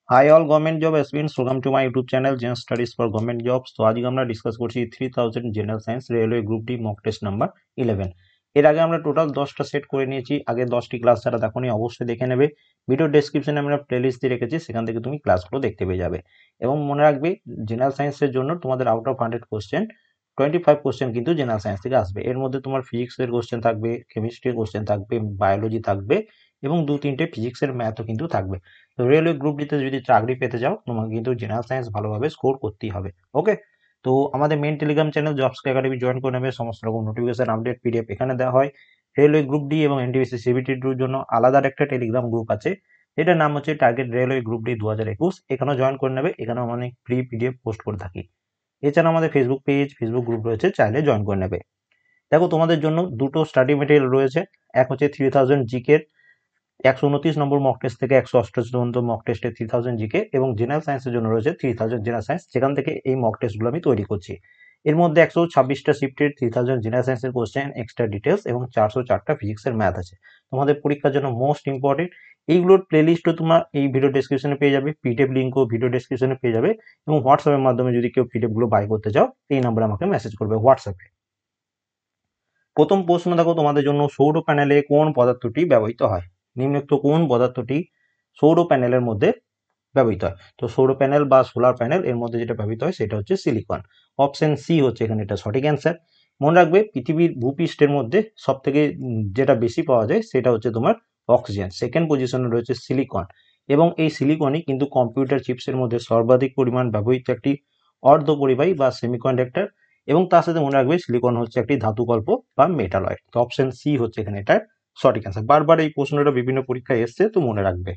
High all government job aspirants, welcome to my YouTube channel gen studies for government jobs. তো আজকে আমরা discuss করছি 3000 general science railway group D mock test number 11। এর আগে আমরা total 10টা set করে নিয়েছি। আগে 10টি ক্লাস যারা দেখোনি অবশ্যই দেখে নেবে। ভিডিও ডেসক্রিপশনে আমরা প্লেলিস্ট দিয়ে রেখেছি, সেখান থেকে তুমি ক্লাসগুলো দেখতে পেয়ে যাবে। এবং মনে রাখবে জেনারেল সায়েন্সের জন্য তোমাদের আউট অফ 100 কোশ্চেন 25 কোশ্চেন কিন্তু জেনারেল সায়েন্স থেকে আসবে। এর মধ্যে তোমার ফিজিক্সের কোশ্চেন থাকবে, কেমিস্ট্রির কোশ্চেন থাকবে, বায়োলজি থাকবে এবং 2-3টে ফিজিক্সের ম্যাথও কিন্তু থাকবে। তো রেলওয়ে গ্রুপ ডিতে যদি চাকরি পেতে যাও তোমাকে কিন্তু জেনারেল সায়েন্স ভালোভাবে স্কোর করতেই হবে। ওকে, তো আমাদের main Telegram channel jobs academy join করে নেবে। সমস্ত রকম নোটিফিকেশন আপডেট পিডিএফ এখানে দেওয়া হয়। রেলওয়ে গ্রুপ ডি এবং এনটিপিসি সিবিটির জন্য আলাদা একটা টেলিগ্রাম গ্রুপ আছে, এটার নাম হচ্ছে টার্গেট রেলওয়ে গ্রুপ ডি 2021। এখানেও জয়েন করে নেবে। এখানেও অনেক ফ্রি পিডিএফ পোস্ট করে থাকি। এছাড়া আমাদের ফেসবুক পেজ, ফেসবুক গ্রুপ রয়েছে, চাইলে জয়েন করে নেবে। দেখো তোমাদের জন্য দুটো স্টাডি মেটেরিয়াল রয়েছে। এক হচ্ছে 3000 জিকে 129 নম্বর মক টেস্ট থেকে 188 পর্যন্ত মক টেস্টে 3000 জিকে, এবং জেনারেল সায়েন্সের জন্য রয়েছে 3000 জেনারেল সায়েন্স, যেখান থেকে এই মক টেস্টগুলো আমি তৈরি করছি। এর মধ্যে 126টা শিফটের 3000 জেনারেল সায়েন্সের কোশ্চেন, এক্সট্রা ডিটেলস এবং 404টা ফিজিক্সের ম্যাথ আছে। তোমাদের পরীক্ষার জন্য মোস্ট ইম্পর্টেন্ট এইগুলোর প্লেলিস্টও তোমরা এই ভিডিও ডেসক্রিপশনে পেয়ে যাবে, পিডিএফ লিঙ্কও ভিডিও ডেসক্রিপশনে পেয়ে যাবে। এবং হোয়াটসঅ্যাপের মাধ্যমে যদি কেউ পিডিএফ গুলো বাই করতে চাও, এই নাম্বারে আমাকে মেসেজ করবে হোয়াটসঅ্যাপে। প্রথম প্রশ্ন দেখো তোমাদের জন্য, সৌর প্যানেলে কোন পদার্থটি ব্যবহৃত হয়? নিম্নোক্ত কোন পদার্থটি সৌর প্যানেলের মধ্যে ব্যবহৃত হয়? তো সৌর প্যানেল বা সোলার প্যানেল এর মধ্যে যেটা ব্যবহৃত হয় সেটা হচ্ছে সিলিকন। অপশন সি হচ্ছে এখানে এটা সঠিক অ্যান্সার। মনে রাখবে পৃথিবীর ভূপৃষ্ঠের মধ্যে সব থেকে যেটা বেশি পাওয়া যায় সেটা হচ্ছে তোমার অক্সিজেন, সেকেন্ড পজিশনে রয়েছে সিলিকন। এবং এই সিলিকনই কিন্তু কম্পিউটার চিপসের মধ্যে সর্বাধিক পরিমাণ ব্যবহৃত একটি অর্ধপরিবাহী বা সেমিকন্ডাক্টর। এবং তার সাথে মনে রাখবে সিলিকন হচ্ছে একটি ধাতুকল্প বা মেটালয়েড। তো অপশন সি হচ্ছে এখানে এটার সঠিক অ্যান্সার। বারবার এই প্রশ্নটা বিভিন্ন পরীক্ষায় এসছে, তো মনে রাখবে।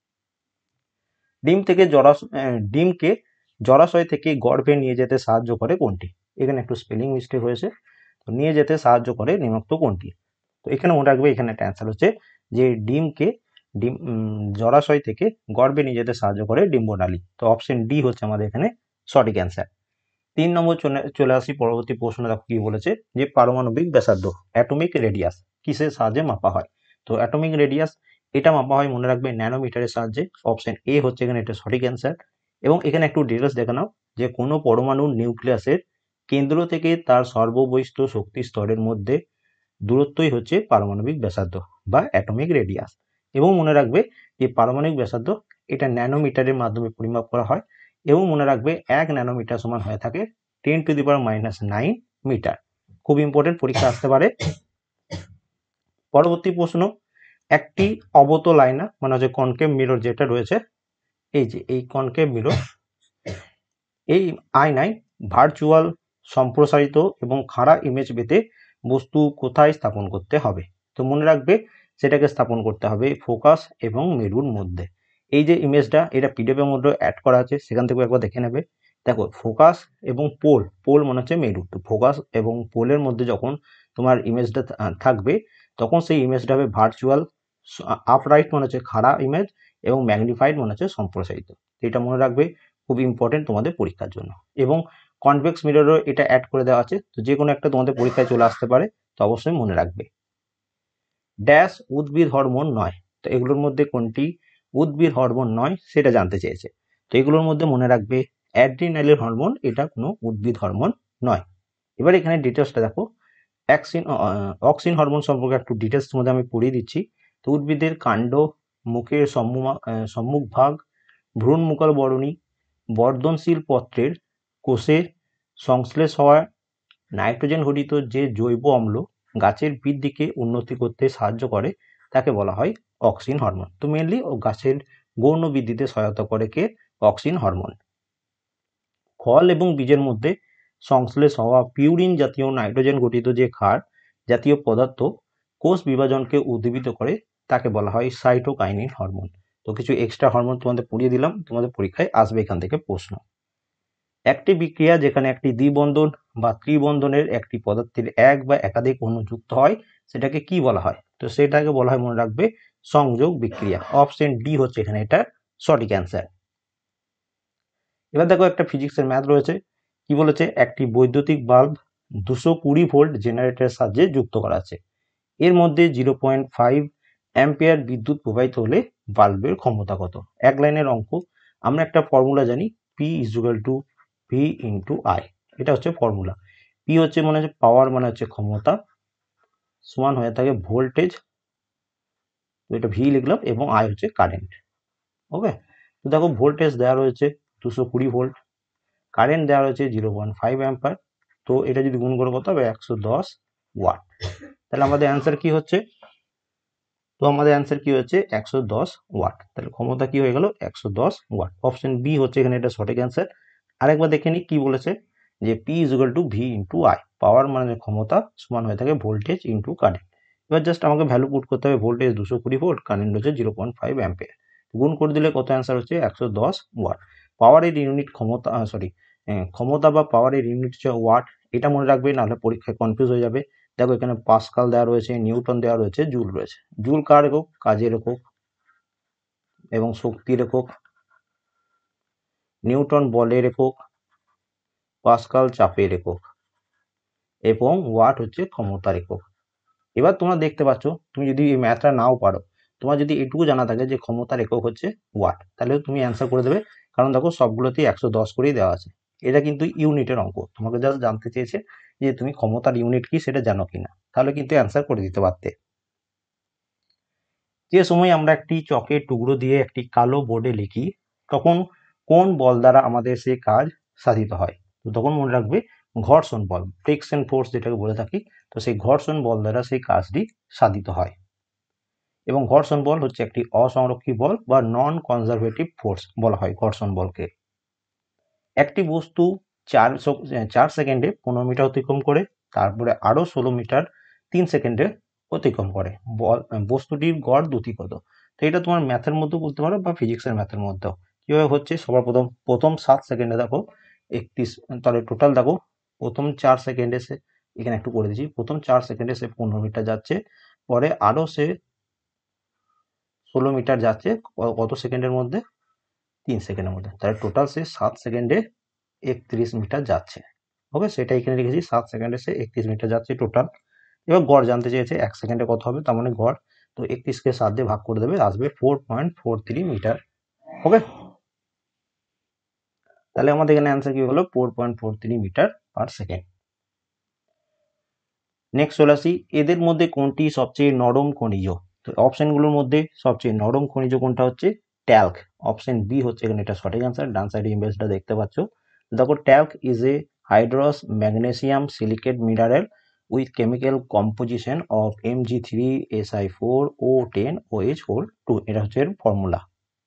ডিমকে জলাশয় থেকে গর্ভে নিয়ে যেতে সাহায্য করে কোনটি? এখানে একটু স্পেলিং মিস্টেক হয়েছে। তো নিয়ে যেতে সাহায্য করে নিম্নোক্ত কোনটি? তো এখানে মনে রাখবে এখানে একটা অ্যান্সার হচ্ছে যে জলাশয় থেকে গর্ভে নিয়ে যেতে সাহায্য করে ডিম্বনালী। তো অপশন ডি হচ্ছে আমাদের এখানে সঠিক অ্যান্সার। 3 নম্বর চলে আসি পরবর্তী প্রশ্ন। দেখো কি বলেছে, যে পারমাণবিক ব্যাসার্ধ অ্যাটমিক রেডিয়াস কিসের সাহায্যে মাপা হয়? তো অ্যাটমিক রেডিয়াস এটা মাপা হয় মনে রাখবে ন্যানোমিটারের সাহায্যে। অপশন এ হচ্ছে এখানে এটা সঠিক অ্যান্সার। এবং এখানে একটু ডিটেলস দেখে নাও, যে কোনো পরমাণুর নিউক্লিয়াসের কেন্দ্র থেকে তার সর্ববহিষ্ঠ শক্তি স্তরের মধ্যে দূরত্বই হচ্ছে পারমাণবিক ব্যাসার্ধ বা অ্যাটমিক রেডিয়াস। এবং মনে রাখবে যে পারমাণবিক ব্যাসার্ধ এটা ন্যানোমিটারের মাধ্যমে পরিমাপ করা হয়। এবং মনে রাখবে 1 ন্যানোমিটার সমান হয়ে থাকে 10⁻⁹ মিটার। খুব ইম্পর্টেন্ট, পরীক্ষা আসতে পারে। পরবর্তী প্রশ্ন, একটি অবতল আয়না মানে হচ্ছে কনকেভ মিরর যেটা রয়েছে, এই যে এই কনকেভ মিরর, এই আয়নায় ভার্চুয়াল সম্প্রসারিত এবং খাড়া ইমেজ পেতে বস্তু কোথায় স্থাপন করতে হবে? তো মনে রাখবে সেটাকে স্থাপন করতে হবে ফোকাস এবং মেরুর মধ্যে। এই যে ইমেজটা এটা পিডিএফ এর মধ্যে অ্যাড করা আছে, সেখান থেকে একবার দেখে নেবে। দেখো ফোকাস এবং পোল, পোল মনে হচ্ছে মেরু, তো ফোকাস এবং পোলের মধ্যে যখন তোমার ইমেজটা থাকবে, তখন সেই ইমেজটা হবে ভার্চুয়াল। আপরাইট মনে হচ্ছে খাড়া ইমেজ, এবং ম্যাগনিফাইড মনে হচ্ছে সম্প্রসারিত। এটা মনে রাখবে, খুব ইম্পর্টেন্ট তোমাদের পরীক্ষার জন্য। এবং কনভেক্স মিররও এটা অ্যাড করে দেওয়া আছে, তো যে কোনো একটা তোমাদের পরীক্ষায় চলে আসতে পারে, তো অবশ্যই মনে রাখবে। ড্যাশ উদ্ভিদ হরমোন নয়, তো এগুলোর মধ্যে কোনটি উদ্ভিদ হরমোন নয় সেটা জানতে চেয়েছে। তো এগুলোর মধ্যে মনে রাখবে অ্যাড্রিনালিন হরমোন এটা কোনো উদ্ভিদ হরমোন নয়। এবার এখানে ডিটেলসটা দেখো, অক্সিন হরমোন সম্পর্কে একটু ডিটেলস তোমাদের আমি পড়িয়ে দিচ্ছি। তো উদ্ভিদের কাণ্ড, মুখের সম্মুখ ভাগ, ভ্রূণ মুকাল বরণী, বর্ধনশীল পত্রের কোষে সংশ্লেষ হওয়া নাইট্রোজেন ঘটিত যে জৈব অম্ল গাছের বৃদ্ধিকে উন্নতি করতে সাহায্য করে, তাকে বলা হয় অক্সিন হরমোন। তো মেনলি গাছের গৌণ বৃদ্ধিতে সহায়তা করে কে? Auxin hormone. ফল এবং বীজের মধ্যে সংশ্লেষ হওয়া পিউরিন জাতীয় নাইট্রোজেন গঠিত যে ক্ষার জাতীয় পদার্থ কোষ বিভাজনকে উদ্দীপিত করে, তাকে বলা হয় সাইটোকাইনিন হরমোন। তো কিছু এক্সট্রা হরমোন তোমাদের পড়িয়ে দিলাম, তোমাদের পরীক্ষায় আসবে এখান থেকে প্রশ্ন। একটি বিক্রিয়া যেখানে একটি দ্বিবন্ধন বা ত্রিবন্ধনের একটি পদার্থের এক বা একাধিক অণু যুক্ত হয়, সেটাকে কি বলা হয়? তো সেটাকে বলা হয় মনে রাখবে সংযোগ বিক্রিয়া। অপশন ডি হচ্ছে এখানে এটা সঠিক অ্যান্সার। এবার দেখো একটা ফিজিক্সের ম্যাথ রয়েছে। কি বলেছে, একটি বৈদ্যুতিক বাল্ব 220 ভোল্ট জেনারেটরের সাহায্যে যুক্ত করা আছে। এর মধ্যে 0.5 অ্যাম্পিয়ার বিদ্যুৎ প্রবাহিত হলে বাল্বের ক্ষমতা কত? এক লাইনের অঙ্ক। আমরা একটা ফর্মুলা জানি, P is equal to V into I. এটা হচ্ছে ফর্মুলা। পি হচ্ছে মানে হচ্ছে পাওয়ার, মানে হচ্ছে ক্ষমতা, সমান হয়ে থাকে ভোল্টেজ, এটা ভি লিখলাম, এবং আই হচ্ছে কারেন্ট। ওকে, তো দেখো ভোল্টেজ দেওয়া রয়েছে 220 ভোল্ট, কারেন্ট দেওয়া রয়েছে 0.5 অ্যাম্পার। তো এটা যদি গুণ করে কত হবে, 110 ওয়াট। তাহলে আমাদের অ্যান্সার কি হচ্ছে, তো আমাদের অ্যান্সার কি হচ্ছে 110 ওয়াট। তাহলে ক্ষমতা কি হয়ে গেল, 110 ওয়াট। অপশন বি হচ্ছে এখানে এটা সঠিক অ্যান্সার। আরেকবার দেখে নিই কি বলেছে, যে P is equal to V into I, power মানে ক্ষমতা সমান হয়ে থাকে ভোল্টেজ ইন্টু কারেন্ট। এবার জাস্ট আমাকে ভ্যালু পুট করতে হবে, ভোল্টেজ 220 ভোল্ট, কারেন্ট হচ্ছে 0.5 অ্যাম্পিয়ার। গুণ করে দিলে কত অ্যান্সার হচ্ছে 110 ওয়াট। পাওয়ারের ইউনিট ক্ষমতা, সরি, ক্ষমতা বা পাওয়ারের ইউনিট হচ্ছে ওয়াট। এটা মনে রাখবে, নাহলে পরীক্ষায় কনফিউজ হয়ে যাবে। দেখো এখানে পাস্কাল দেওয়া রয়েছে, নিউটন দেওয়া রয়েছে, জুল রয়েছে। জুল কার একক, কাজের একক এবং শক্তির একক। নিউটন বলের একক, পাস্কাল চাপের একক, এবং ওয়াট হচ্ছে ক্ষমতার একক। এবার তোমরা দেখতে পাচ্ছ, তুমি যদি এই ম্যাথটা নাও পারো, তোমার যদি এটুকু জানা থাকে যে ক্ষমতার একক হচ্ছে ওয়াট, তাহলে তুমি অ্যান্সার করে দেবে। কারণ দেখো সবগুলোতেই 110 করেই দেওয়া আছে। এটা কিন্তু ইউনিটের অঙ্ক, তোমাকে জাস্ট জানতে চেয়েছে যে তুমি ক্ষমতার ইউনিট কি সেটা জানো কিনা, তাহলে কিন্তু অ্যান্সার করে দিতে পারতে। যে সময় আমরা একটি চকের টুকরো দিয়ে একটি কালো বোর্ডে লিখি, তখন কোন বল দ্বারা আমাদের সেই কাজ সাধিত হয়? তো তখন মনে রাখবে ঘর্ষণ বল, ফ্রিকশন ফোর্স যেটাকে বলে থাকি, তো সেই ঘর্ষণ বল দ্বারা সেই কাজটি সাধিত হয়। এবং ঘর্ষণ বল হচ্ছে একটি অসংরক্ষী বল বা নন কনজারভেটিভ ফোর্স বলা হয় ঘর্ষণ বলকে। একটি বস্তু 4 সেকেন্ডে 15 মিটার অতিক্রম করে, তারপরে আরো 16 মিটার 3 সেকেন্ডে অতিক্রম করে, বস্তুটির গড় দ্রুতি কত? তো এটা তোমার ম্যাথের মধ্যেও বলতে পারো বা ফিজিক্সের ম্যাথের মধ্যেও। কিভাবে হচ্ছে, সবার প্রথম 7 সেকেন্ডে দেখো 31, তাহলে টোটাল দেখো প্রথম 4 সেকেন্ডে সে, এখানে একটু করে দিচ্ছি, প্রথম 4 সেকেন্ডে সে 15 মিটার যাচ্ছে, পরে আরো সে 16 মিটার যাচ্ছে, কত সেকেন্ডের মধ্যে, 3 সেকেন্ডের মধ্যে। তাহলে টোটাল সে 7 সেকেন্ডে 31 মিটার যাচ্ছে। ওকে, সেটা এখানে লিখেছি, 7 সেকেন্ডে সে 31 মিটার যাচ্ছে টোটাল। এবার গড় জানতে চেয়েছে 1 সেকেন্ডে কত হবে, তার মানে গড়, তো 31 কে 7 দিয়ে ভাগ করে দেবে, আসবে 4.43 মিটার। ওকে, তাহলে আমাদের এখানে অ্যান্সার কি হলো, 4.43 মিটার পার সেকেন্ড। নেক্সট চলে আসি, এদের মধ্যে কোনটি সবচেয়ে নরম খনিজ? তো অপশনগুলোর মধ্যে সবচেয়ে নরম খনিজ কোনটা হচ্ছে, ট্যাল্ক। অপশন বি হচ্ছে এখানে এটা সঠিক অ্যান্সার। ডান সাইডে ইমেজটা দেখতে পাচ্ছ, দেখো talc is a hydrous magnesium silicate mineral with chemical composition of Mg3Si4O10OH2। এটা হচ্ছে এর ফর্মুলা।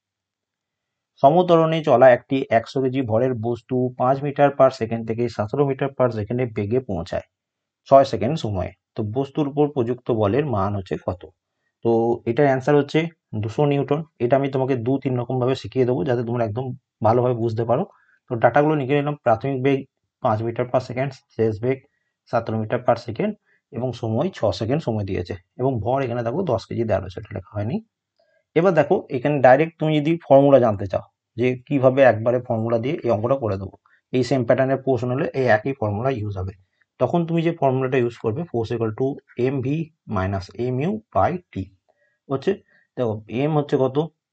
সমতরণে চলা একটি 100 কেজি ভরের বস্তু 5 মিটার পার সেকেন্ড থেকে 17 মিটার পার সেকেন্ডে বেগে পৌঁছায় 6 সেকেন্ড সময়ে। তো বস্তুর উপর প্রযুক্ত বলের মান হচ্ছে কত? তো এটার অ্যান্সার হচ্ছে 200 নিউটন। এটা আমি তোমাকে 2-3 রকম ভাবে শিখিয়ে দেবো, যাতে তোমরা একদম ভালোভাবে বুঝতে পারো। তো ডাটাগুলো লিখে নিলাম, প্রাথমিক বেগ 5 মিটার পার সেকেন্ড, শেষ বেগ 17 মিটার পার সেকেন্ড, এবং সময় 6 সেকেন্ড সময় দিয়েছে, এবং ভর এখানে দেখো 10 কেজি দেওয়া রয়েছে, এটা লেখা হয়নি। এবার দেখো এখানে ডাইরেক্ট তুমি যদি ফর্মুলা জানতে চাও, যে কিভাবে একবারে ফর্মুলা দিয়ে এই অঙ্কটা করে দেবো, এই সেম প্যাটার্নের প্রশ্ন হলে এই একই ফর্মুলা ইউজ হবে, তখন তুমি যে ফর্মুলাটা ইউজ করবে, force equal to M V minus M U by T হচ্ছে, দেখো এম হচ্ছে কত,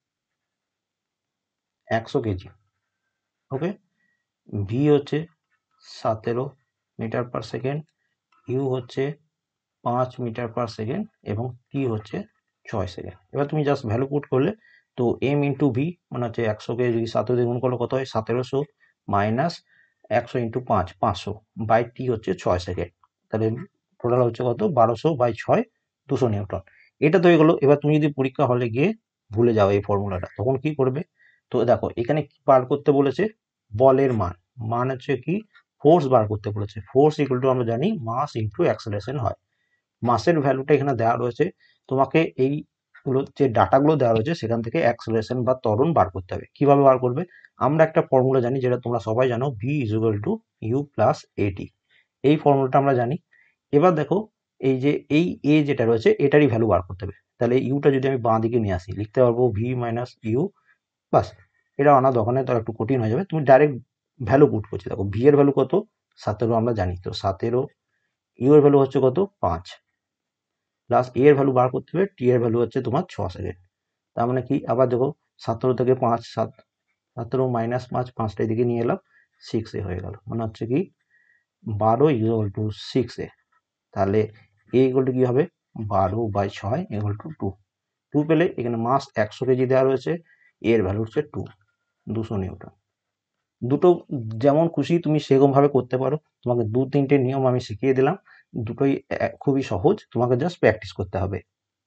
100 কেজি। ওকে, ভি হচ্ছে 17 মিটার পার সেকেন্ড, ইউ হচ্ছে 5 মিটার পার সেকেন্ড, এবং টি হচ্ছে 6 সেকেন্ড। এবার তুমি জাস্ট ভ্যালু পুট করলে, তো এম ইন্টু ভি মানে হচ্ছে 100কে যদি 7 দিয়ে গুণ করলে কত হয়, 1700 মাইনাস 100 ইন্টু 5, 500 বাই টি হচ্ছে 6 সেকেন্ড। তাহলে টোটাল হচ্ছে কত, 1200 বাই 6, 200 নিউটন। এটা তো হয়ে গেলো। এবার তুমি যদি পরীক্ষা হলে গিয়ে ভুলে যাও এই ফর্মুলাটা, তখন কি করবে? তো দেখো এখানে কি বার করতে বলেছে, বলের মান, মান হচ্ছে কি, ফোর্স বার করতে বলেছে। ফোর্স ইকুয়াল টু আমরা জানি মাস ইন্টু অ্যাক্সেলারেশন হয়। মাসের ভ্যালুটা এখানে দেওয়া রয়েছে, তোমাকে এইগুলো যে ডাটাগুলো দেওয়া রয়েছে সেখান থেকে অ্যাক্সেলারেশন বা ত্বরণ বার করতে হবে। কিভাবে বার করবে? আমরা একটা ফর্মুলা জানি, যেটা তোমরা সবাই জানো, V is equal to U plus A T. এই ফর্মুলাটা আমরা জানি। এবার দেখো এই যে এই এ যেটা রয়েছে এটারই ভ্যালু বার করতে হবে। তাহলে ইউটা যদি আমি বাঁ দিকে নিয়ে আসি, লিখতে পারবো ভি মাইনাস ইউ, বাস। এটা আনা দোকানে তো একটু কঠিন হয়ে যাবে, তুমি ডাইরেক্ট ভ্যালু পুট করছি। দেখো ভি এর ভ্যালু কত, 17 আমরা জানি, তো 17, ইউ এর ভ্যালু হচ্ছে কত, 5, প্লাস এ এর ভ্যালু বার করতে হবে, টি এর ভ্যালু হচ্ছে তোমার 6 সেকেন্ড। তার মানে কি, আবার দেখো 17 থেকে 5, 7, 17 মাইনাস 5 5টার দিকে নিয়ে এলাম 6a হয়ে গেল, মানে হচ্ছে কি 12 ইকুয়াল টু 6a। তাহলে a ইকুয়াল টু কি হবে 12/6 ইকুয়াল টু 2। 2 পেলে এখানে মাস 100 কেজি দেওয়া রয়েছে, এর ভ্যালু হচ্ছে 200 নিউটন। দুটো যেমন খুশি তুমি সেরকম ভাবে করতে পারো, তোমাকে 2-3টে নিয়ম আমি শিখিয়ে দিলাম, দুটোই খুবই সহজ, তোমাকে জাস্ট প্র্যাকটিস করতে হবে।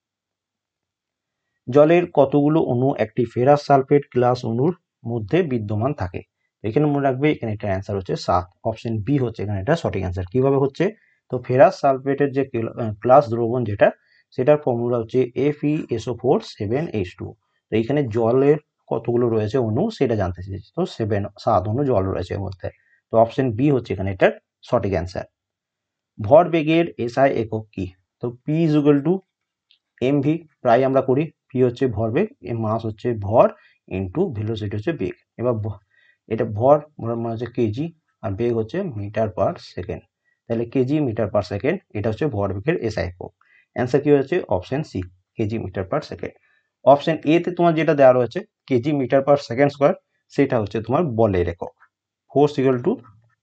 জলের কতগুলো অণু একটি ফেরাস সালফেট গ্লাস অণুর মধ্যে বিদ্যমান থাকে? এখানে মনে রাখবে এখানে এটা অ্যান্সার হচ্ছে 7, অপশন বি হচ্ছে এখানে এটা সঠিক অ্যান্সার। কিভাবে হচ্ছে, তো ফেরাস সালফেটের যে গ্লাস দ্রবণ যেটা, সেটার ফর্মুলা হচ্ছে FeSO4 7H2। তো এইখানে জলের কতগুলো রয়েছে অণু সেটা জানতে চেয়েছি, তো 7 অণু জল রয়েছে এর মধ্যে, তো অপশন বি হচ্ছে এখানে এটার সঠিক অ্যান্সার। ভরবেগের এসআই একক কি? তো P is equal to M V, প্রায় আমরা করি। পি হচ্ছে ভরবেগ, মাস হচ্ছে ভর ইন্টু ভেলোসিটি হচ্ছে বেগ। এবার এটা ভর মানে হচ্ছে কেজি, আর বেগ হচ্ছে মিটার পার সেকেন্ড। তাহলে কেজি মিটার পার সেকেন্ড, এটা হচ্ছে ভরবেগের এসআই একক। অ্যান্সার কি হচ্ছে option C, K G metre per second. Option A তে তোমার যেটা দেওয়া রয়েছে K G metre per second square, সেটা হচ্ছে তোমার বলের একক। Force equal to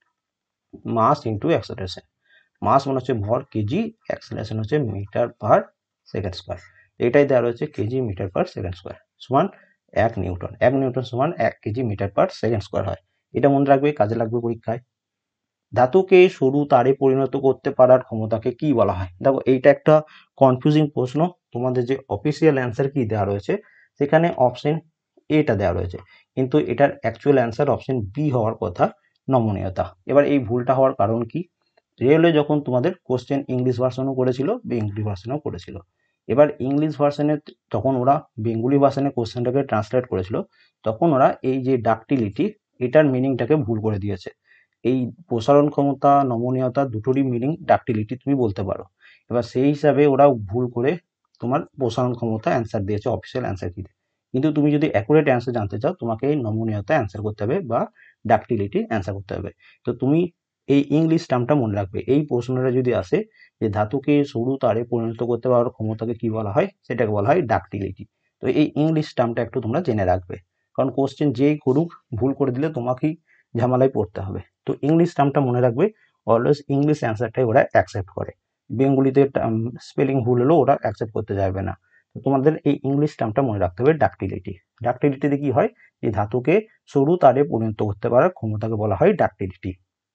mass into acceleration. Mass মানে হচ্ছে ভর কেজি, অ্যাক্সেলারেশন হচ্ছে মিটার পার সেকেন্ড স্কোয়ার। এটাই দেওয়া রয়েছে K G metre per second square সমান 1 নিউটন। 1 নিউটন সমান 1 K G metre per second square হয়। এটা মনে রাখবে, কাজে লাগবে পরীক্ষায়। ধাতুকে সরু তারে পরিণত করতে পারার ক্ষমতাকে কি বলা হয়? দেখো এইটা একটা কনফিউজিং প্রশ্ন, তোমাদের যে অফিসিয়াল অ্যান্সার কি দেওয়া রয়েছে সেখানে অপশন এটা দেওয়া রয়েছে, কিন্তু এটার অ্যাকচুয়াল অ্যান্সার অপশন বি হওয়ার কথা, নমনীয়তা। এবার এই ভুলটা হওয়ার কারণ কি, রেলওয়ে যখন তোমাদের কোশ্চেন ইংলিশ ভার্সনও করেছিল, বেঙ্গলি ভার্সনও করেছিল। এবার ইংলিশ ভার্সনে তখন ওরা বেঙ্গলি ভার্সনে কোশ্চেনটাকে ট্রান্সলেট করেছিল, তখন ওরা এই যে ডাকটিলিটি, এটার মিনিংটাকে ভুল করে দিয়েছে। এই প্রসারণ ক্ষমতা নমনীয়তা দুটোরই মিনিং ডাকটিলিটি তুমি বলতে পারো। এবার সেই হিসাবে ওরা ভুল করে তোমার প্রসারণ ক্ষমতা অ্যান্সার দিয়েছে অফিসিয়াল অ্যান্সার কিতে। কিন্তু তুমি যদি অ্যাকুরেট অ্যান্সার জানতে চাও, তোমাকে এই নমনীয়তা অ্যান্সার করতে হবে বা ডাকটিলিটি অ্যান্সার করতে হবে। তো তুমি এই ইংলিশ টার্মটা মনে রাখবে, এই প্রশ্নটা যদি আসে যে ধাতুকে সরু তারে পরিণত করতে পারার ক্ষমতাকে কি বলা হয়, সেটাকে বলা হয় ডাকটিলিটি। তো এই ইংলিশ টার্মটা একটু তোমরা জেনে রাখবে, কারণ কোশ্চেন যেই করুক ভুল করে দিলে তোমাকেই ঝামেলায় পড়তে হবে। তো ইংলিশ টার্মটা মনে রাখবে, অলওয়েজ ইংলিশ অ্যান্সারটাই ওরা অ্যাকসেপ্ট করে, বেঙ্গলিতে স্পেলিং ভুল হলেও ওরা অ্যাকসেপ্ট করতে চাইবে না। তো তোমাদের এই ইংলিশ টার্মটা মনে রাখতে হবে ডাকটিলিটি। ডাকটিলিটিতে কি হয়, এই ধাতুকে সরু তারে পরিণত করতে পারার ক্ষমতাকে বলা হয় ডাকটিলিটি।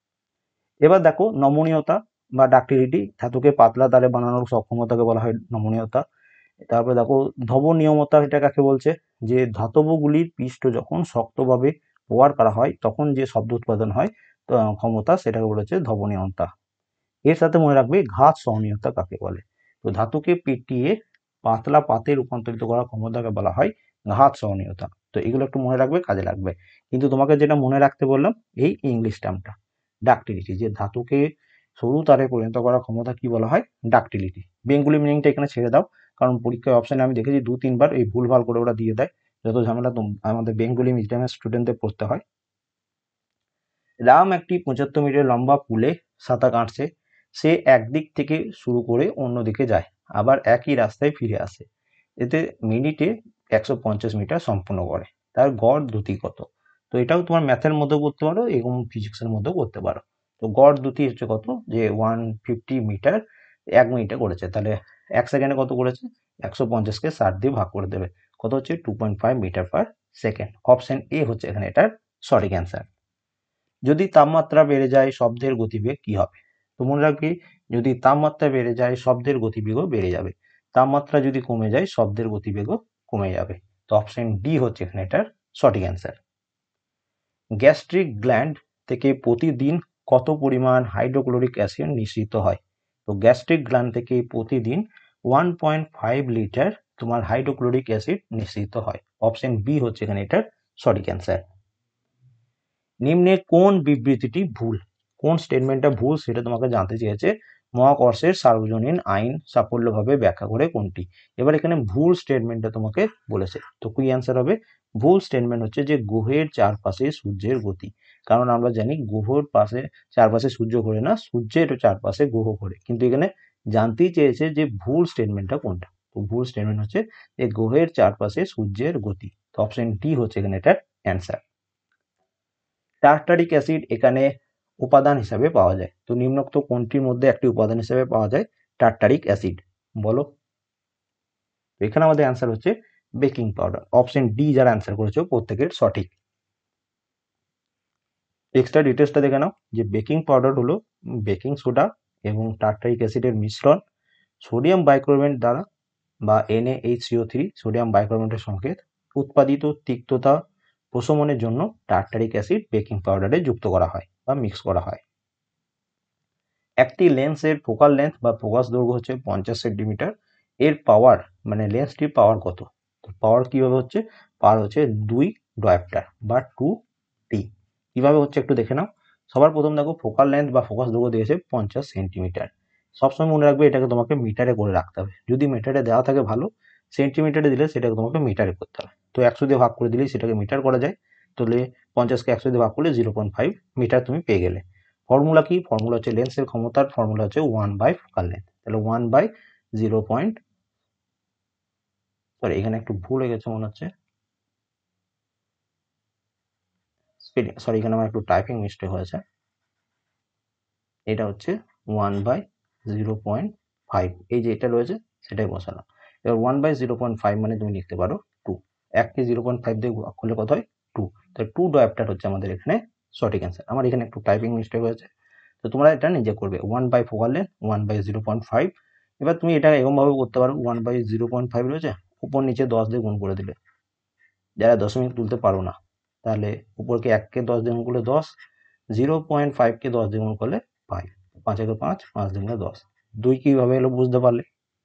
এবার দেখো নমনীয়তা বা ডাকটিলিটি, ধাতুকে পাতলা তারে বানানোর সক্ষমতাকে বলা হয় নমনীয়তা। তারপরে দেখো ধ্রবনিয়মতা, এটা কাকে বলছে, যে ধাতবগুলির পৃষ্ঠ যখন শক্তভাবে প্রহার করা হয় তখন যে শব্দ উৎপাদন হয় ক্ষমতা, সেটাকে বলেছে ধ্রবনিয়মতা। এর সাথে মনে রাখবে ঘাত সহনীয়তা কাকে বলে। তো ধাতুকে পেটিয়ে পাতলা পাতে রূপান্তরিত করার ক্ষমতাকে বলা হয় ঘাত সহনীয়তা। তো এগুলো একটু মনে রাখবে, কাজে লাগবে। কিন্তু তোমাকে যেটা মনে রাখতে বললাম এই ইংলিশ টার্মটা ডাকটিলিটি, যে ধাতুকে সরু তারে পরিণত করার ক্ষমতা কি বলা হয় ডাকটিলিটি। বেঙ্গলি মিনিংটা এখানে ছেড়ে দাও, কারণ পরীক্ষায় অপশনে আমি দেখেছি 2-3 বার এই ভুলভাল করে ওরা দিয়ে দেয়, যত ঝামেলা আমাদের বেঙ্গলি মিডিয়ামের স্টুডেন্টদের পড়তে হয়। রাম একটি 75 মিটার লম্বা পুলে সাঁতার কাটছে, সে একদিক থেকে শুরু করে অন্যদিকে যায়, আবার একই রাস্তায় ফিরে আসে, এতে মিনিটে 150 মিটার সম্পূর্ণ করে, তার গড় দ্রুতি কত? তো এটাও তোমার ম্যাথের মধ্যেও করতে পারো এবং ফিজিক্সের মধ্যেও করতে পারো। তো গড় দ্রুতি হচ্ছে কত, যে 150 মিটার 1 মিনিটে করেছে, তাহলে 1 সেকেন্ডে কত করেছে, 150কে 60 দিয়ে ভাগ করে দেবে, কত হচ্ছে 2.5 metre per second. Option A হচ্ছে এখানে এটার সঠিক অ্যান্সার। যদি তাপমাত্রা বেড়ে যায় শব্দের গতিবেগ কি হবে? তো মনে রাখবি, যদি তাপমাত্রা বেড়ে যায় শব্দের গতিবেগও বেড়ে যাবে, তাপমাত্রা যদি কমে যায় শব্দের গতিবেগও কমে যাবে। তো অপশন ডি হচ্ছে এখানে এটার সঠিক অ্যান্সার। গ্যাস্ট্রিক গ্ল্যান্ড থেকে প্রতিদিন কত পরিমাণ হাইড্রোক্লোরিক অ্যাসিড নিঃসৃত হয়? তো গ্যাস্ট্রিক গ্ল্যান্ড থেকে প্রতিদিন 1.5 লিটার তোমার হাইড্রোক্লোরিক অ্যাসিড নিঃসৃত হয়। অপশন বি হচ্ছে এখানে এটার সঠিক অ্যান্সার। নিম্নে কোন বিবৃতিটি ভুল, কোন স্টেটমেন্টটা ভুল সেটা তোমাকে জানতে চেয়েছে। মহাকর্ষের সার্বজনীন আইন সাফল্যভাবে ব্যাখ্যা করে কোনটি? এবার এখানে ভুল স্টেটমেন্টটা তোমাকে বলেছে, তো কি অ্যান্সার হবে? ভুল স্টেটমেন্ট হচ্ছে যে গ্রহের চারপাশে সূর্যের গতি, কারণ আমরা জানি গ্রহের পাশে চারপাশে সূর্য ঘোরে না, সূর্যের চারপাশে গ্রহ ঘোরে, কিন্তু এখানে জানতেই চেয়েছে যে ভুল স্টেটমেন্টটা কোনটা। তো ভুল স্টেটমেন্ট হচ্ছে যে গ্রহের চারপাশে সূর্যের গতি। তো অপশন ডি হচ্ছে এখানে এটার অ্যান্সার। টার্টারিক অ্যাসিড এখানে উপাদান হিসাবে পাওয়া যায়। তো নিম্নোক্ত কোনটির মধ্যে একটি উপাদান হিসাবে পাওয়া যায় টার্টারিক অ্যাসিড, বলো। তো এখানে আমাদের অ্যান্সার হচ্ছে বেকিং পাউডার। অপশন ডি যারা অ্যান্সার করেছো প্রত্যেকের সঠিক। এক্সট্রা ডিটেলসটা দেখে নাও যে বেকিং পাউডার হলো বেকিং সোডা এবং টার্টারিক অ্যাসিডের মিশ্রণ সোডিয়াম বাইকার্বনেট দ্বারা বা NaHCO3 সোডিয়াম বাইকার্বনেটের সংকেত উৎপাদিত তিক্ততা প্রশমনের জন্য টার্টারিক অ্যাসিড বেকিং পাউডারে যুক্ত করা হয় বা মিক্স করা হয়। একটি লেন্সের ফোকাল লেন্থ বা ফোকাস দৈর্ঘ্য হচ্ছে 50 সেন্টিমিটার। এর পাওয়ার মানে লেন্সটির পাওয়ার কত? তো পাওয়ার কিভাবে হচ্ছে? পাওয়ার হচ্ছে 2 ডায়োপ্টার বা 2T। কিভাবে হচ্ছে একটু দেখে নাও। সবার প্রথম দেখো ফোকাল লেন্থ বা ফোকাস দৈর্ঘ্য দিয়েছে 50 সেন্টিমিটার। সবসময় মনে রাখবে এটাকে তোমাকে মিটারে করে রাখতে হবে। যদি মিটারে দেওয়া থাকে ভালো, সেন্টিমিটারে দিলে সেটাকে তোমাকে মিটারে করতে হবে। তো 100 দিয়ে ভাগ করে দিলেই সেটাকে মিটার করা যায়। তাহলে 50কে 100 দিয়ে ভাগ করলে 0.5 মিটার তুমি পেয়ে গেলে। ফর্মুলা কি? ফর্মুলা হচ্ছে লেন্সের ক্ষমতার ফর্মুলা হচ্ছে 1 বাই ফোকাল লেন্থ। তাহলে 1 বাই 0. সরি এখানে একটু ভুল হয়ে গেছে মনে হচ্ছে, সরি এখানে আমার একটু টাইপিং মিস্টেক হয়েছে। এটা হচ্ছে 1 বাই 0.5, এই যে এটা রয়েছে সেটাই বসালাম। এবার 1 বাই 0.5 মানে তুমি লিখতে পারো 2। 1কে 0.5 দিয়ে ভাগ করলে কত হয়? 2। তাহলে 2 ডায়োপ্টার হচ্ছে আমাদের এখানে সঠিক অ্যান্সার। আমার এখানে একটু টাইপিং মিস্টেক হয়েছে, তো তোমরা এটা নিজে করবে। 1 বাই ফোকাল লেন্থ 1 বাই 0.5। এবার তুমি এটা এরকমভাবে করতে পারো, 1 বাই 0.5 রয়েছে, উপর নিচে 10 দিয়ে গুণ করে দিলে। যারা দশমিক তুলতে পারো না তাহলে উপরকে 1কে 10 দিয়ে গুণ করলে 10, 0.5কে 10 দিয়ে গুণ করলে 5, 5 একে 5, 5 দুগুণে 10। 2 কিভাবে এলো বুঝতে পারলে।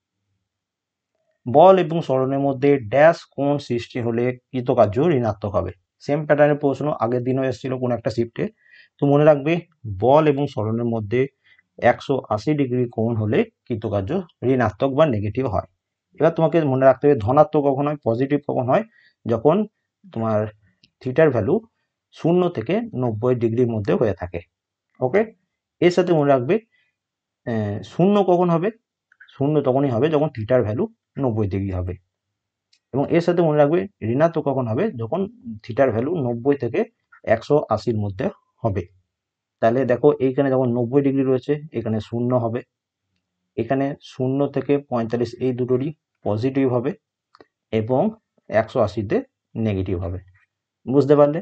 বল এবং সরণের মধ্যে ড্যাশ কোণ সৃষ্টি হলে কৃতকার্য ঋণাত্মক হবে। সেম প্যাটার্নের প্রশ্ন আগের দিনও এসেছিল কোন একটা শিফটে। তো মনে রাখবে বল এবং সরণের মধ্যে 180 ডিগ্রি কোণ হলে কৃতকার্য ঋণাত্মক বা নেগেটিভ হয়। এবার তোমাকে মনে রাখতে হবে ধনাত্মক কখন হয়, পজিটিভ কখন হয়? যখন তোমার থিটার ভ্যালু 0 থেকে 90 ডিগ্রির মধ্যে হয়ে থাকে। ওকে, এর সাথে মনে রাখবে 0 কখন হবে? 0 তখনই হবে যখন থিটার ভ্যালু 90 ডিগ্রি হবে। এবং এর সাথে মনে রাখবে ঋণাত্মক কখন হবে? যখন থিটার ভ্যালু 90 থেকে 180-র মধ্যে হবে। তাহলে দেখো এইখানে যখন 90 ডিগ্রি রয়েছে এখানে 0 হবে, এখানে 0 থেকে 45 এই দুটোরই পজিটিভ হবে এবং 180-তে নেগেটিভ হবে। বুঝতে পারলে?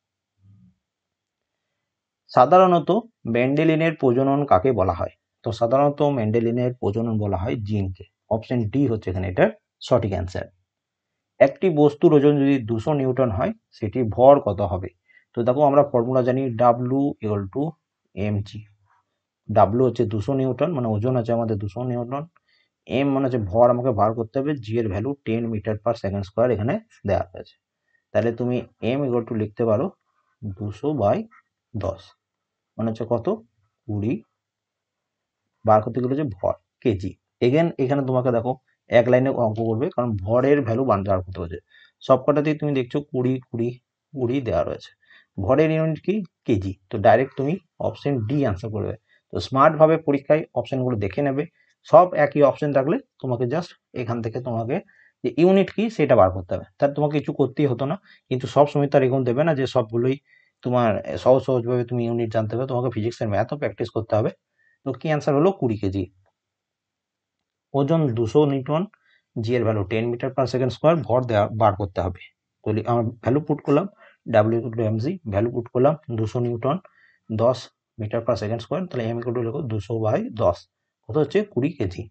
সাধারণত মেন্ডেলিনের প্রজনন কাকে বলা হয়? তো সাধারণত মেন্ডেলিনের প্রজনন বলা হয় জিনকে। অপশন ডি হচ্ছে এখানে এটার সঠিক অ্যান্সার। একটি বস্তুর ওজন যদি 200 নিউটন হয় সেটির ভর কত হবে? তো দেখো আমরা ফর্মুলা জানি W=mg। ডাব্লু হচ্ছে 200 নিউটন, মানে ওজন আছে আমাদের 200 নিউটন। এম মানে হচ্ছে ভর, আমাকে বার করতে হবে। জি এর value 10 metre per second square এখানে দেওয়া হয়েছে। তাহলে তুমি m লিখতে পারো 200/10, মানে হচ্ছে কত? 20। বার করতে গেলে যে ভর কেজি। এখানে তোমাকে দেখো এক লাইনে অঙ্ক করবে, কারণ ভরের ভ্যালু বার করতে হচ্ছে। সবকটাতেই তুমি দেখছো 20 20 20 দেওয়া রয়েছে। ভরের ইউনিট কি? কেজি। তো ডাইরেক্ট তুমি অপশন ডি অ্যান্সার করবে। তো স্মার্ট ভাবে পরীক্ষায় অপশনগুলো দেখে নেবে। সব একই অপশন থাকলে তোমাকে জাস্ট এখান থেকে তোমাকে যে ইউনিট কি সেটা বার করতে হবে, তার তোমাকে কিছু করতেই হতো না। কিন্তু সব সময় তার এরকম দেবে না যে সবগুলোই তোমার সহজভাবে তুমি ইউনিট জানতে হবে। তোমাকে ফিজিক্সের ম্যাথও প্র্যাকটিস করতে হবে। তো কি অ্যান্সার হলো 20 কেজি। ওজন 200 নিউটন, জি এর value 10 metre per second square, ভর বার করতে হবে। তো আমার ভ্যালু পুট করলাম W=mg, ভ্যালু পুট করলাম 200 newton 10 metre per second square, তাহলে m লিখো 200/10, কত হচ্ছে? 20 কেজি।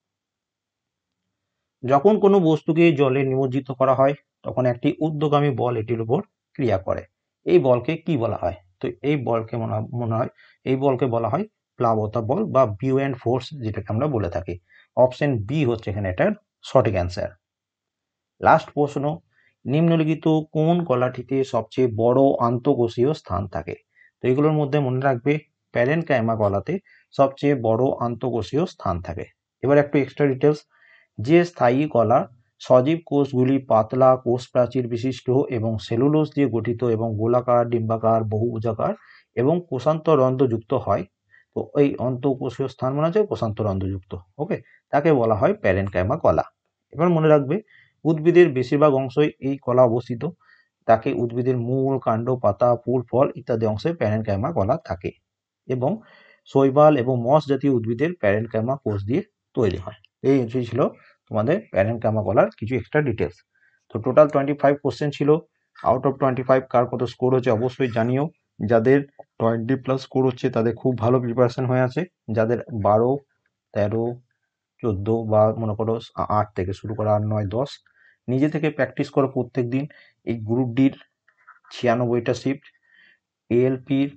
যখন কোনো বস্তুকে জলে নিমজ্জিত করা হয় তখন একটি ঊর্ধ্বগামী বল এটির উপর ক্রিয়া করে। এই বলকে কি বলা হয়? তো এই বলকে মনে হয় এই বলকে বলা হয় প্লাবতা বল বা বিউয়েন্ট ফোর্স, যেটাকে আমরা বলে থাকি। অপশন বি হচ্ছে এখানে এটার সঠিক অ্যান্সার। লাস্ট প্রশ্ন, নিম্নলিখিত কোন কলাটিতে সবচেয়ে বড় আন্তঃকোষীয় স্থান থাকে? তো এগুলোর মধ্যে মনে রাখবে প্যারেনকাইমা কলাতে সবচেয়ে বড় আন্তঃকোষীয় স্থান থাকে। এবার একটু এক্সট্রা ডিটেলস, যে স্থায়ী কলা সজীব কোষগুলি পাতলা কোষ প্রাচীর বিশিষ্ট এবং সেলুলোজ দিয়ে গঠিত এবং গোলাকার, ডিম্বাকার, বহুভুজাকার এবং কোষান্তরন্ধ্রযুক্ত হয়। তো এই অন্তঃকোষীয় স্থান মানে হচ্ছে কোষান্তরন্ধ্রযুক্ত। ওকে, তাকে বলা হয় প্যারেনকাইমা কলা। এবার মনে রাখবে উদ্ভিদের বেশিরভাগ অংশই এই কলা অবস্থিত, তাকে উদ্ভিদের মূল, কাণ্ড, পাতা, ফুল, ফল ইত্যাদি অংশে প্যারেনকাইমা বলা থাকে এবং শৈবাল এবং মস জাতীয় উদ্ভিদের প্যারেনকাইমা কোষ দিয়ে তৈরি হয়। এই ছিল তোমাদের প্যারেনকাইমা বলার কিছু এক্সট্রা ডিটেলস। তো টোটাল 25 কোশ্চেন ছিল। আউট অফ 25 কার কত স্কোর হচ্ছে অবশ্যই জানিও। যাদের 20+ স্কোর হচ্ছে তাদের খুব ভালো প্রিপারেশন হয়ে আছে। যাদের 12, 13, 14 বা মনে করো 8 থেকে শুরু করা, 8, 9, 10 নিজে থেকে প্র্যাকটিস করো প্রত্যেক দিন। এই গ্রুপ ডির 96টা শিফট, এএলপির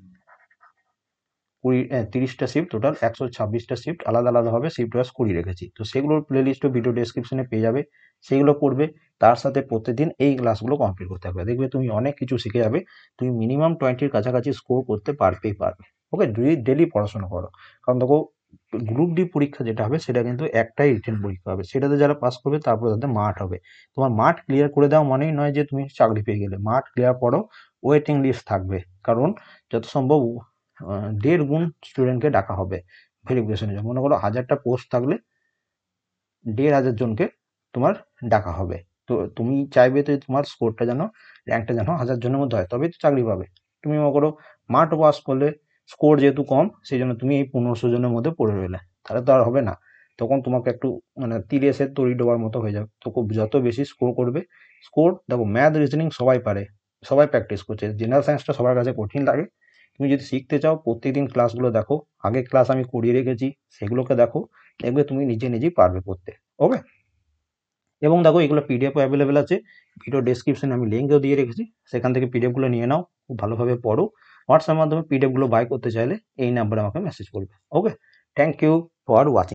30টা শিফট, টোটাল 126টা শিফট আলাদা আলাদাভাবে শিফট ওয়াইজ করিয়ে রেখেছি। তো সেগুলোর প্লেলিস্টও ভিডিও ডেসক্রিপশনে পেয়ে যাবে, সেগুলো করবে। তার সাথে প্রত্যেকদিন এই ক্লাসগুলো কমপ্লিট করতে হবে, দেখবে তুমি অনেক কিছু শিখে যাবে। তুমি মিনিমাম 20-র কাছাকাছি স্কোর করতে পারবেই পারবে। ওকে, যদি ডেলি পড়াশোনা করো। কারণ দেখো, গ্রুপ ডি পরীক্ষা যেটা হবে সেটা কিন্তু একটাই রিটেন পরীক্ষা হবে, সেটাতে যারা পাস করবে তারপর তাদের মাঠ হবে। তোমার মাঠ ক্লিয়ার করে দেওয়া মানেই নয় যে তুমি চাকরি পেয়ে গেলে। মাঠ ক্লিয়ার করো, ওয়েটিং লিস্ট থাকবে, কারণ যত সম্ভব 1.5 গুণ স্টুডেন্টকে ডাকা হবে ভেরিফিকেশনের জন্য। মনে করো 1000টা পোস্ট থাকলে 1,500 জনকে তোমার ডাকা হবে। তো তুমি চাইবে তো তোমার স্কোরটা যেন, র্যাঙ্কটা যেন 1000 জনের মধ্যে হয়, তবেই তো চাকরি পাবে। তুমি মনে করো মাঠ পাস করলে, স্কোর যেহেতু কম সেই জন্য তুমি এই 1500 জনের মধ্যে পড়ে রইলে, তাহলে তো আর হবে না। তখন তোমাকে একটু মানে তিরেসের তরি ডোবার মতো হয়ে যাবে। তো যত বেশি স্কোর করবে, স্কোর দেখো, ম্যাথ, রিজনিং সবাই পারে, সবাই প্র্যাকটিস করছে। জেনারেল সায়েন্সটা সবার কাছে কঠিন লাগে। তুমি যদি শিখতে চাও প্রত্যেকদিন ক্লাসগুলো দেখো, আগে ক্লাস আমি করিয়ে রেখেছি সেগুলোকে দেখো, দেখবে তুমি নিজে নিজেই পারবে পড়তে। ওকে, এবং দেখো এগুলো পিডিএফও অ্যাভেলেবেল আছে, ভিডিও ডেসক্রিপশনে আমি লিঙ্কও দিয়ে রেখেছি, সেখান থেকে পিডিএফগুলো নিয়ে নাও, খুব ভালোভাবে পড়ো। হোয়াটসঅ্যাপের মাধ্যমে পিডিএফগুলো বাই করতে চাইলে এই নাম্বারে আমাকে মেসেজ করবে। Okay, thank you for watching.